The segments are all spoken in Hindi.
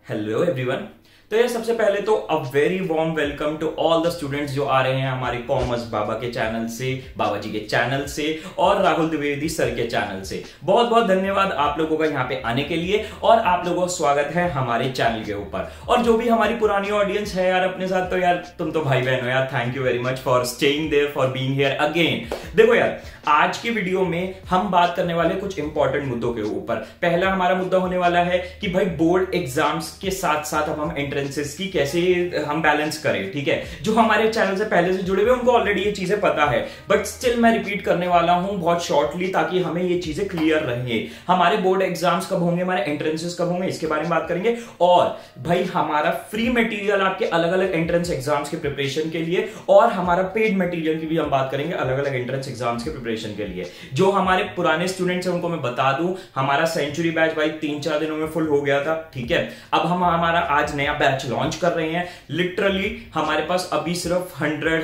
Hello everyone. तो ये सबसे पहले तो a very warm welcome to all the students जो आ रहे हैं हमारे कॉमर्स बाबा के चैनल से, बाबा जी के चैनल से और राहुल द्विवेदी सर के चैनल से। बहुत बहुत धन्यवाद आप लोगों का यहाँ पे आने के लिए और आप लोगों का स्वागत है हमारे चैनल के ऊपर। और जो भी हमारी पुरानी ऑडियंस है यार अपने साथ, तो यार तुम तो भाई बहन हो यार, thank you very much for staying there, for being here again. देखो यार, आज की वीडियो में हम बात करने वाले कुछ इंपॉर्टेंट मुद्दों के ऊपर। पहला हमारा मुद्दा होने वाला है कि भाई बोर्ड एग्जाम्स के साथ साथ अब हम एंट्रेंसेस की कैसे हम बैलेंस करें। ठीक है, जो हमारे चैनल से पहले से जुड़े हुए उनको ऑलरेडी ये चीजें पता है, बट स्टिल मैं रिपीट करने वाला हूं बहुत शॉर्टली, ताकि हमें ये चीजें क्लियर रहे। हमारे बोर्ड एग्जाम्स कब होंगे, हमारे एंट्रेंसेस कब होंगे, इसके बारे में बात करेंगे। और भाई हमारा फ्री मटेरियल आपके अलग अलग एंट्रेंस एग्जाम्स के प्रिपरेशन के लिए, और हमारा पेड मटेरियल की भी हम बात करेंगे अलग अलग एंट्रेंस एग्जाम्स के प्रिपरेशन के लिए। जो हमारे पुराने स्टूडेंट्स हैं उनको मैं बता दूं, हमारा सेंचुरी बैच भाई 3-4 दिनों में फुल हो गया था। ठीक है, अब हम हमारा आज नया बैच लॉन्च कर रहे हैं। लिटरली हमारे पास अभी सिर्फ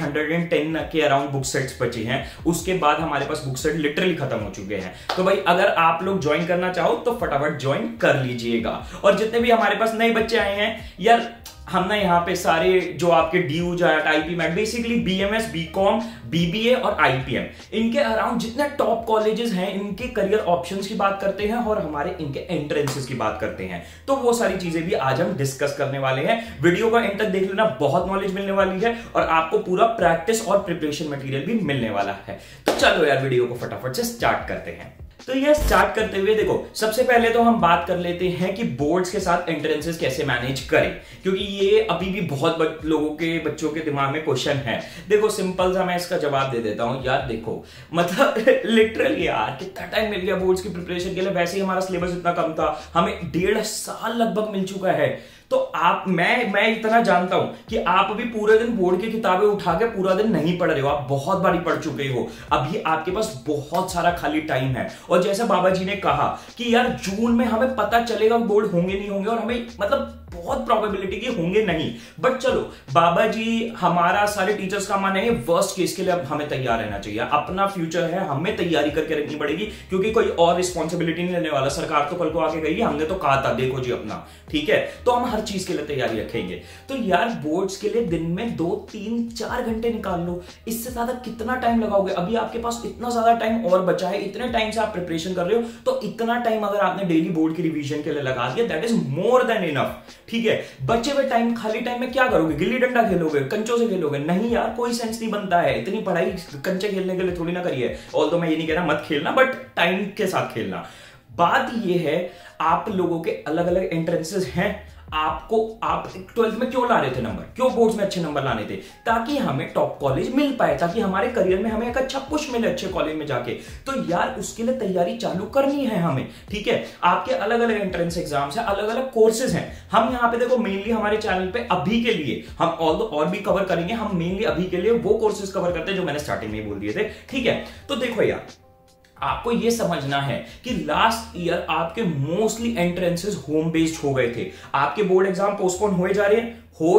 110 के अराउंड बुक सेट्स बचे हैं, उसके बाद हमारे पास बुक सेट लिटरली खत्म हो चुके हैं। तो भाई अगर आप लोग ज्वाइन करना चाहो तो फटाफट ज्वाइन कर लीजिएगा। और जितने भी हमारे पास नए बच्चे आए हैं यार, हम ना यहाँ पे सारे जो आपके DU JAT IPMAT, basically BMS, BCom, BBA और आईपीएम, इनके अराउंड जितने टॉप कॉलेजेस हैं इनके करियर ऑप्शंस की बात करते हैं और हमारे इनके एंट्रेंसेस की बात करते हैं। तो वो सारी चीजें भी आज हम डिस्कस करने वाले हैं। वीडियो का एंड तक देख लेना, बहुत नॉलेज मिलने वाली है और आपको पूरा प्रैक्टिस और प्रिपरेशन मटेरियल भी मिलने वाला है। तो चलो यार वीडियो को फटाफट से स्टार्ट करते हैं। तो ये स्टार्ट करते हुए देखो, सबसे पहले तो हम बात कर लेते हैं कि बोर्ड्स के साथ एंट्रेंसेस कैसे मैनेज करें, क्योंकि ये अभी भी बहुत लोगों के बच्चों के दिमाग में क्वेश्चन है। देखो सिंपल सा मैं इसका जवाब दे देता हूं यार। देखो मतलब लिटरली यार कितना टाइम मिल गया बोर्ड्स की प्रिपरेशन के लिए। वैसे ही हमारा सिलेबस इतना कम था, हमें 1.5 साल लगभग मिल चुका है। तो आप मैं इतना जानता हूं कि आप अभी पूरे दिन बोर्ड की किताबें उठा के पूरा दिन नहीं पढ़ रहे हो, आप बहुत बारी पढ़ चुके हो। अभी आपके पास बहुत सारा खाली टाइम है। और जैसे बाबा जी ने कहा कि यार जून में हमें पता चलेगा बोर्ड होंगे नहीं होंगे, और हमें मतलब बहुत प्रोबेबिलिटी की होंगे नहीं। बट चलो, बाबा जी हमारा सारे टीचर्स का मानना है वर्स्ट केस के लिए अब हमें तैयार रहना चाहिए। अपना फ्यूचर है, हमें तैयारी करके रखनी पड़ेगी, क्योंकि कोई और रिस्पॉन्सिबिलिटी नहीं लेने वाला। सरकार तो कल को आके गई, हमने तो कहा था देखो जी अपना, ठीक है। तो हम हर चीज के लिए तैयारी रखेंगे। तो यार बोर्ड्स के लिए दिन में 2-3-4 घंटे निकाल लो, इससे ज्यादा कितना टाइम लगाओगे? अभी आपके पास इतना ज्यादा टाइम और बचा है, इतने टाइम से आप प्रिपरेशन कर रहे हो, तो इतना टाइम अगर आपने डेली बोर्ड की रिवीजन के लिए लगा दिया, that is more than enough. ठीक है, बचे हुए टाइम, खाली टाइम में क्या करोगे? गिल्ली डंडा खेलोगे, कंचों से खेलोगे? नहीं यार, कोई सेंस नहीं बनता है। इतनी पढ़ाई कंचे खेलने के लिए थोड़ी ना करिए। ऑल्दो मैं ये नहीं कह रहा मत खेलना, बट टाइम के साथ खेलना। बात ये है, आप लोगों के अलग अलग एंट्रेंसेस हैं। आप 12th में क्यों ला रहे थे नंबर, क्यों बोर्ड्स में अच्छे नंबर लाने थे? ताकि हमें टॉप कॉलेज मिल पाए, ताकि हमारे करियर में हमें एक अच्छा पुश मिले अच्छे कॉलेज में जाके। तो यार उसके लिए तैयारी चालू करनी है हमें। ठीक है, आपके अलग अलग एंट्रेंस एग्जाम्स हैं, अलग अलग कोर्सेज हैं। हम यहाँ पे देखो मेनली हमारे चैनल पे अभी के लिए हम और भी कवर करेंगे। हम मेनली अभी के लिए वो कोर्सेज कवर करते हैं जो मैंने स्टार्टिंग में बोल दिए थे। ठीक है, तो देखो यार, आपको यह समझना है कि लास्ट ईयर आपके मोस्टली एंट्रेंसेस होम बेस्ड हो गए थे। आपके बोर्ड एग्जाम पोस्टपोन हुए जा रहे हैं,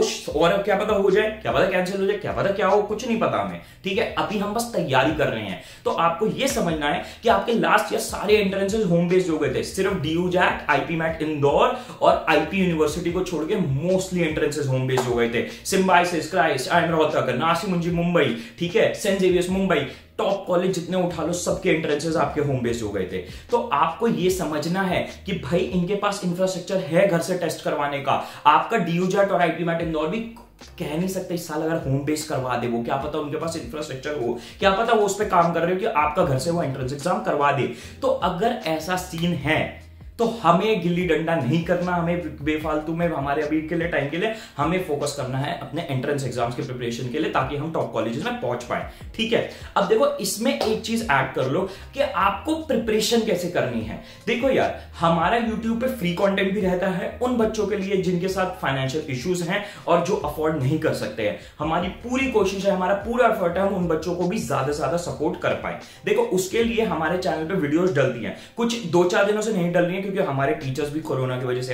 और क्या पता हो जाए, क्या पता कैंसिल हो जाए, क्या पता क्या हो, कुछ नहीं पता हमें। ठीक है, अभी हम बस तैयारी कर रहे हैं। तो आपको यह समझना है कि आपके लास्ट ईयर सारे एंट्रेंसेस होम बेस्ड हो गए थे। सिर्फ DU JAT, IPMAT Indore और आईपी यूनिवर्सिटी को छोड़ के मोस्टली एंट्रेंसेस होम बेस्ड हो गए थे। सिम्बाइसिस, क्राइस्ट, आईएम रोहतक, नासिर मुंजी मुंबई, ठीक है, saint Xavier's Mumbai, top college जितने उठा लो सबके एंट्रेंसेस आपके होम बेस्ड हो गए थे। तो आपको यह समझना है कि भाई इनके पास इंफ्रास्ट्रक्चर है घर से टेस्ट करवाने का। आपका डीयू जैट और आईपी मैट इंदौर भी कह नहीं सकते इस साल अगर होम बेस्ड करवा दे वो, क्या पता उनके पास इंफ्रास्ट्रक्चर हो, क्या पता वो उस पर काम कर रहे हो कि आपका घर से वो एंट्रेंस एग्जाम करवा दे। तो अगर ऐसा सीन है तो हमें गिल्ली डंडा नहीं करना, हमें बेफालतू में हमारे अभी के लिए टाइम के लिए हमें फोकस करना है अपने एंट्रेंस एग्जाम्स के प्रिपरेशन के लिए, ताकि हम टॉप कॉलेजेस में पहुंच पाए। ठीक है, अब देखो इसमें एक चीज ऐड कर लो कि आपको प्रिपरेशन कैसे करनी है। देखो यार, हमारा यूट्यूब पे फ्री कंटेंट भी रहता है उन बच्चों के लिए जिनके साथ फाइनेंशियल इश्यूज हैं और जो अफोर्ड नहीं कर सकते हैं। हमारी पूरी कोशिश है, हमारा पूरा एफर्ट है, हम उन बच्चों को भी ज्यादा से ज्यादा सपोर्ट कर पाए। देखो उसके लिए हमारे चैनल पे वीडियोस डलती हैं, कुछ 2-4 दिनों से नहीं डल रही है क्योंकि हमारे टीचर्स भी कोरोना की वजह से यार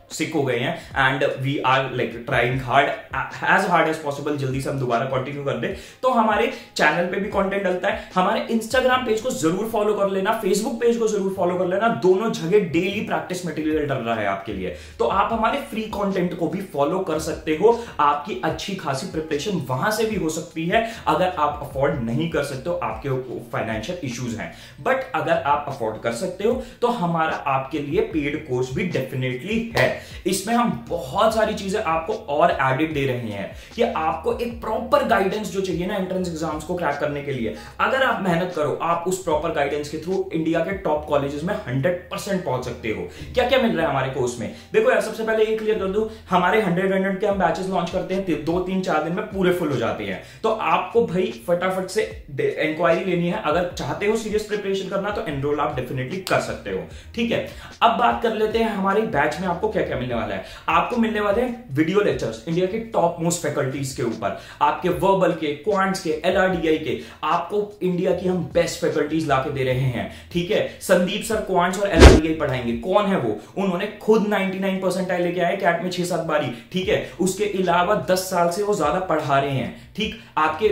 सिक हो गए हैं and we are like trying hard as possible, जल्दी से हम दोबारा कंटिन्यू कर दे। तो हमारे चैनल पे भी कंटेंट डलता है, हमारे इंस्टाग्राम पेज को जरूर फॉलो कर लेना, फेसबुक पेज को जरूर फॉलो कर लेना, दोनों जगह डेली प्रैक्टिस मटेरियल डल रहा है आपके लिए। तो आप हमारे फ्री कंटेंट को भी फॉलो कर सकते हो, आपकी अच्छी खासी प्रिपरेशन वहां से भी हो सकती है अगर आप अफोर्ड नहीं कर सकते हो, आपके फाइनेंशियल इश्यूज हैं। बट अगर आप अफोर्ड कर सकते हो तो हमारा आपके लिए पेड कोर्स भी डेफिनेटली है। इसमें हम बहुत सारी चीजें आपको और एडिड दे रहे हैं कि आपको एक प्रॉपर गाइडेंस जो चाहिए ना एंट्रेंस एग्जाम्स को क्रैक करने के लिए, अगर आप मेहनत करो आप उस प्रॉपर गाइडेंस के थ्रू इंडिया के टॉप कॉलेजेस में 100% पहुंच सकते हो। क्या क्या मिल रहा है हमारे कोर्स में? देखो यार, सबसे पहले ये क्लियर कर दूं, हमारे 100 के हम बैचेस लॉन्च करते हैं, 2-3-4 दिन में पूरे फुल हो जाते हैं। तो आपको भाई फटाफट से इंक्वायरी लेनी है, अगर चाहते हो सीरियस प्रिपरेशन करना तो एनरोल आप डेफिनेटली कर सकते हो। ठीक है, अब बात कर लेते हैं हमारे बैच में आपको क्या क्या मिलने वाला है। आपको मिलने वाले हैं वीडियो लेक्चर्स इंडिया के टॉप मोस्ट फैकल्टीज के ऊपर, आपके वर्बल के, क्वांट्स के, LRDI के, आपको इंडिया की हम बेस्ट फैकल्टीज लाके दे रहे हैं। ठीक है, संदीप सर क्वांट्स और LRDI पढ़ाएंगे। कौन है वो? उन्होंने खुद 99 परसेंटाइल लेके आए कैट में 6-7 बारी। ठीक है, उसके अलावा 10 साल से वो ज्यादा पढ़ा रहे हैं। ठीक, आपके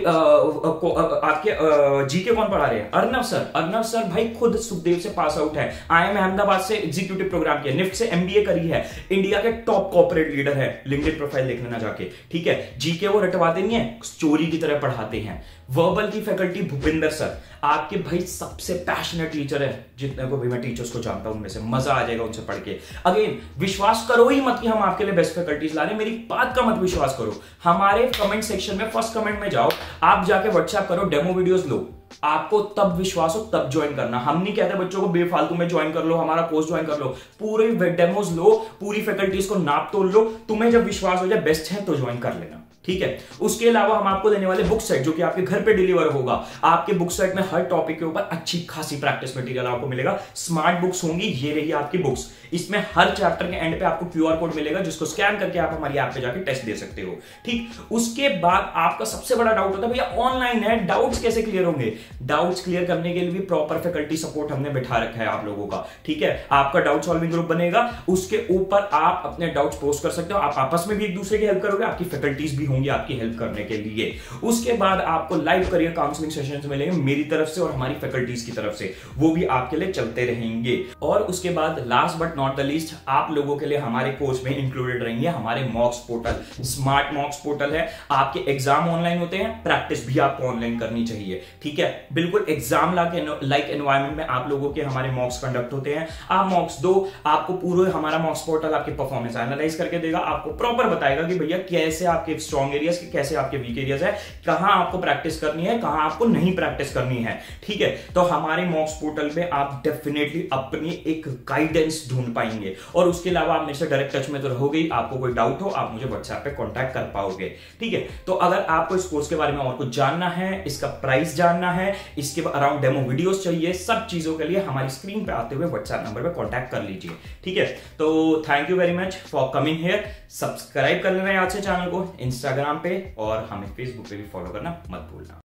जीके कौन पढ़ा रहे हैं? अर्नव सर भाई खुद सुखदेव से पास आउट है, IIM अहमदाबाद से एग्जीक्यूटिव प्रोग्राम किया, निफ्ट से MBA करी है, इंडिया के टॉप कॉर्पोरेट लीडर है, लिंक्डइन प्रोफाइल देख लेना जाके। ठीक है, जीके वो रटवाते नहीं है, चोरी की तरह पढ़ाते हैं। वर्बल की फैकल्टी भूपिंदर सर, आपके भाई सबसे पैशनेट टीचर है, जितने को भी मैं टीचर्स को जानता हूं उनमें से, मजा आ जाएगा उनसे पढ़ के। अगेन विश्वास करो ही मत कि हम आपके लिए बेस्ट फैकल्टीज ला रहे हैं, मेरी बात का मत विश्वास करो। हमारे कमेंट सेक्शन में फर्स्ट कमेंट में जाओ, आप जाके व्हाट्सएप करो, डेमो वीडियोस लो, आपको तब विश्वास हो तब ज्वाइन करना। हम नहीं कहते बच्चों को बेफालतू में ज्वाइन कर लो, हमारा कोर्स ज्वाइन कर लो, पूरे डेमोज लो, पूरी फैकल्टीज को नाप तोल लो, तुम्हें जब विश्वास हो जाए बेस्ट है तो ज्वाइन कर लेना। ठीक है, उसके अलावा हम आपको देने वाले बुक सेट जो कि आपके घर पे डिलीवर होगा। आपके बुक सेट में हर टॉपिक के ऊपर अच्छी खासी प्रैक्टिस मटेरियल आपको मिलेगा, स्मार्ट बुक्स होंगी, ये रही आपकी बुक्स। इसमें हर चैप्टर के एंड पे आपको QR कोड मिलेगा जिसको स्कैन करके आप हमारी ऐप पे जाके टेस्ट दे सकते हो। ठीक, उसके बाद आपका सबसे बड़ा डाउट होता है भैया ऑनलाइन है, डाउट्स कैसे क्लियर होंगे? डाउट्स क्लियर करने के लिए भी प्रॉपर फैकल्टी सपोर्ट हमने बिठा रखा है आप लोगों का। ठीक है, आपका डाउट सॉल्विंग ग्रुप बनेगा, उसके ऊपर आप अपने डाउट्स पोस्ट कर सकते हो, आप आपस में भी एक दूसरे की हेल्प करोगे, आपकी फैकल्टीज भी होंगी आपकी हेल्प करने के लिए। उसके बाद आपको लाइव करियर काउंसलिंग सेशंस मिलेंगे मेरी तरफ से और हमारी फैकल्टीज की तरफ से, वो भी आपके लिए चलते रहेंगे। और उसके बाद last but not the least, आप लोगों के लिए हमारे कोर्स में इंक्लूडेड रहेंगे हमारे mocks portal, smart mocks portal है। आपके एग्जाम ऑनलाइन होते हैं, प्रैक्टिस भी आपको ऑनलाइन करनी चाहिए। ठीक है, बिल्कुल एग्जाम लाइक एनवायरमेंट में आप लोगों के हमारे मॉक्स कंडक्ट होते हैं। आप मॉक्स दो, आपको पूरे हमारा मॉक्स पोर्टल आपकी परफॉर्मेंस एनालाइज करके देगा, आपको प्रॉपर बताएगा कि भैया कैसे आपके स्ट्रॉन्ग एरियाज, कैसे आपके वीक एरियाज है, कहां आपको प्रैक्टिस करनी है, कहां आपको नहीं प्रैक्टिस करनी है। ठीक है, तो हमारे मॉक्स पोर्टल में आप डेफिनेटली अपनी एक गाइडेंस ढूंढ पाएंगे। और उसके अलावा आप मेरे से डायरेक्ट टच में तो रहोगे, आपको कोई डाउट हो आप मुझे व्हाट्सएप पे कांटेक्ट कर पाओगे। ठीक है, तो अगर आपको इस कोर्स के बारे में और कुछ जानना है, इसका प्राइस जानना है, इसके अराउंड डेमो वीडियोस चाहिए, सब चीजों के लिए हमारी स्क्रीन पे आते हुए व्हाट्सएप नंबर पे कांटेक्ट कर लीजिए। ठीक है, तो thank you very much for coming here. Subscribe कर लेना याद से चैनल को इंस्टाग्राम पे, और हमें फेसबुक पे भी फॉलो करना मत भूलना।